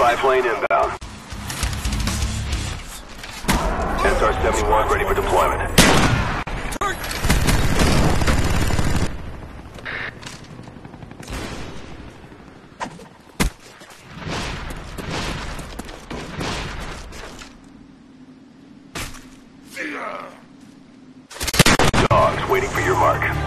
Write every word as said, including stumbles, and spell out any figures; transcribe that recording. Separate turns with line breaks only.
Spy plane inbound. S R seventy-one ready for deployment. Dogs waiting for your mark.